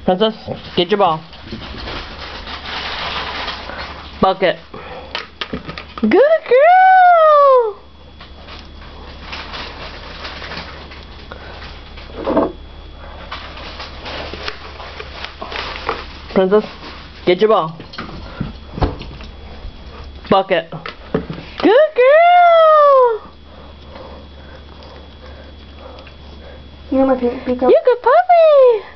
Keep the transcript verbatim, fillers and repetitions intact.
Princess, get your ball. Bucket. Good girl! Princess, get your ball. Bucket. Good girl! You're my favorite. You good puppy!